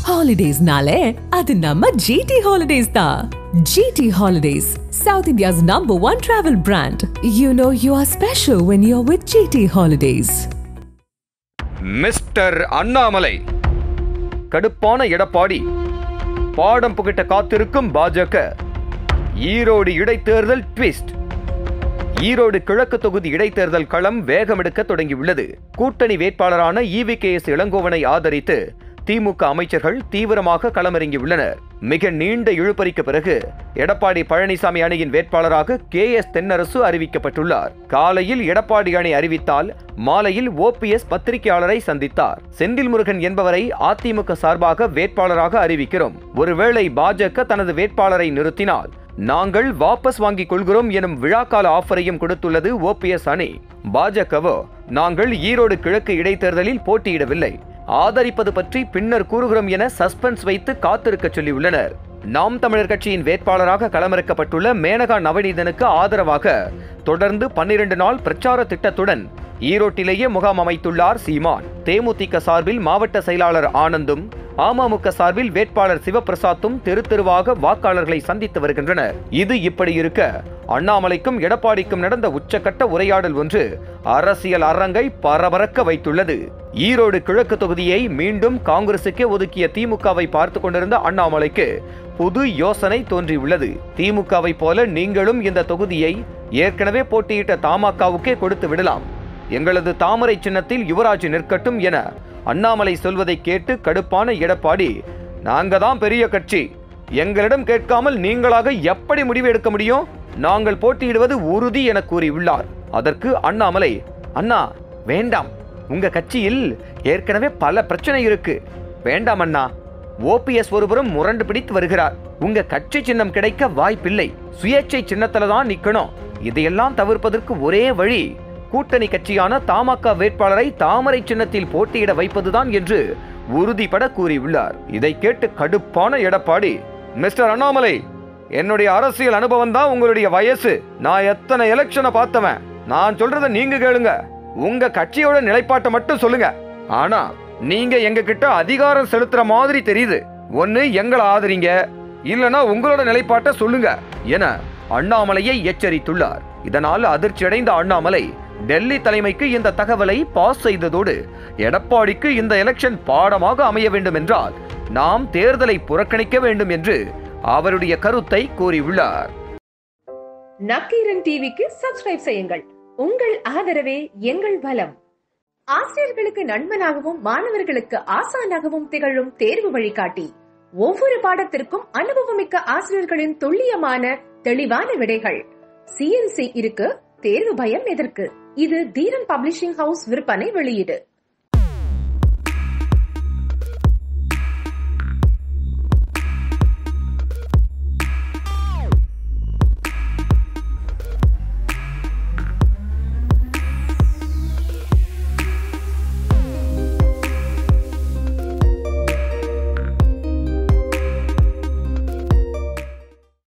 Holidays-nale, adu namma GT Holidays da. GT Holidays, South India's #1 travel brand. You know you are special when you're with GT Holidays. Mister Annamalai, கடுப்பான எடப்பாடி, பாடம் புகட்ட காத்திருக்கும் பாஜக. ஈரோடு இடைத்தேர்தல் twist. Erode கிழக்கு தொகுதி இடைத்தேர்தல் களம் வேகமெடுக்க தொடங்கியுள்ளது. கூட்டணி வேட்பாளரான EVKS இளங்கோவனை ஆதரித்து திமுக அமைச்சர்கள் தீவிரமாக களமிறங்கியுள்ளனர். மிக நீண்ட இழுபறிக்கு பிறகு எடப்பாடி பழனிசாமி அணியின் வேட்பாளராக KS தென்னரசு அறிவிக்கப்பட்டுள்ளார். காலையில் எடப்பாடி அணி அறிவித்தால் மாலையில் OPS பத்திரிகையாளரை சந்தித்தார். செந்தில் முருகன் என்பவரை அதிமுக சார்பாக வேட்பாளராக அறிவிக்கிறோம். ஒருவேளை பாஜக தனது வேட்பாளரை நிறுத்தினால் நாங்கள் வாபஸ் வாங்கிக் கொள்கிறோம் எனும் விழாக்கால ஆஃபரையும் கொடுத்துள்ளது OPS அணி. பாஜகவோ நாங்கள் ஈரோடு கிழக்கு இடைத்தேர்தலில் போட்டியிடவில்லை, ஆதரிப்பது பற்றி பின்னர் கூறுகிறோம் என சஸ்பென்ஸ் வைத்து காத்திருக்க சொல்லியுள்ளனர். நாம் தமிழர் கட்சியின் வேட்பாளராக களமிறக்கப்பட்டுள்ள மேனகா நவநீதனுக்கு ஆதரவாக தொடர்ந்து 12 நாள் பிரச்சார திட்டத்துடன் ஈரோட்டிலேயே முகாம் அமைத்துள்ளார் சீமான். தேமுதிக சார்பில் மாவட்ட செயலாளர் ஆனந்தும் அமமுக சார்பில் வேட்பாளர் சிவபிரசாத்தும் தெரு தெருவாக வாக்காளர்களை சந்தித்து வருகின்றனர். இது இப்படி இருக்க அண்ணாமலைக்கும் எடப்பாடிக்கும் நடந்த உச்சக்கட்ட உரையாடல் ஒன்று அரசியல் அரங்கை பரபரக்க வைத்துள்ளது. ஈரோடு கிழக்கு தொகுதியை மீண்டும் காங்கிரசுக்கே ஒதுக்கிய திமுகவை பார்த்து கொண்டிருந்த அண்ணாமலைக்கு புது யோசனை தோன்றியுள்ளது. திமுகவை போல நீங்களும் இந்த தொகுதியை ஏற்கனவே போட்டியிட்ட தமாகவுக்கே கொடுத்து விடலாம், எங்களது தாமரை சின்னத்தில் யுவராஜ் நிற்கட்டும் என அண்ணாமலை சொல்வதை கேட்டு கடுப்பான எடப்பாடி, நாங்க தான் பெரிய கட்சி, எங்களிடம் கேட்காமல் நீங்களாக எப்படி முடிவு எடுக்க முடியும், நாங்கள் போட்டியிடுவது உறுதி என கூறியுள்ளார். அதற்கு அண்ணாமலை, அண்ணா வேண்டாம், உங்க கட்சியில் ஏற்கனவே பல பிரச்சனை இருக்கு, வேண்டாம் அண்ணா. OPS ஒருபுறம் முரண்டு பிடித்து வருகிறார், உங்க கட்சி சின்னம் கிடைக்க வாய்ப்பில்லை, சுயேட்சை சின்னத்துல தான் நிக்கணும். இதையெல்லாம் தவிர்ப்பதற்கு ஒரே வழி கூட்டணி கட்சியான தமாக வேட்பாளரை தாமரை சின்னத்தில் போட்டியிட வைப்பதுதான் என்று உறுதிபட கூறியுள்ளார். இதை கேட்டு கடுப்பான எடப்பாடி, மிஸ்டர் அண்ணாமலை, என்னுடைய அரசியல் அனுபவம் தான் உங்களுடைய வயசு, நான் எத்தனை எலெக்ஷனை பார்த்தவன், நான் சொல்றத நீங்க கேளுங்க, உங்க கட்சியோட நிலைப்பாட்டை மட்டும் சொல்லுங்க, ஆனா நீங்க எங்க கிட்ட அதிகாரம் செலுத்துற மாதிரி தெரியுது, ஒன்னு எங்களை ஆதரிங்க, இல்லனா உங்களோட நிலைப்பாட்டை சொல்லுங்க என அண்ணாமலையை எச்சரித்துள்ளார். இதனால் அதிர்ச்சியடைந்த அண்ணாமலை டெல்லி தலைமைக்கு இந்த தகவலை பாஸ் செய்ததோடு எடப்பாடிக்கு இந்த எலெக்ஷன் பாடமாக அமைய வேண்டும் என்றால் நாம் தேர்தலை புறக்கணிக்க வேண்டும் என்று அவருடைய கருத்தை கூறியுள்ளார். நக்கீரன் டிவிக்கு சப்ஸ்கிரைப் செய்யுங்கள். உங்கள் ஆதரவே எங்கள் பலம். ஆசிரியர்களுக்கு நண்பனாகவும் மாணவர்களுக்கு ஆசானாகவும் திகழும் தேர்வு வழிகாட்டி. ஒவ்வொரு பாடத்திற்கும் அனுபவமிக்க ஆசிரியர்களின் துல்லியமான தெளிவான விடைகள். CNC இருக்கு, தேர்வு பயம் எதற்கு? இது தீரன் பப்ளிஷிங் ஹவுஸ் விற்பனை வெளியீடு.